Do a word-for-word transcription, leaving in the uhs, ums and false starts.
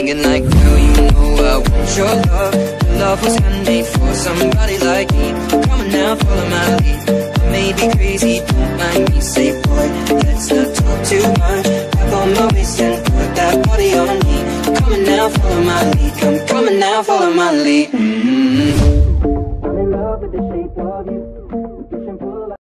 Singing like, girl, you know I want your love. Your love was handmade for somebody like me. Come on now, follow my lead. I may be crazy, don't mind me. Say, boy, let's not talk too much. Grab on my waist and put that body on me. Come on now, follow my lead. Come, come on now, follow my lead. Mm-hmm. I'm in love with the shape of you.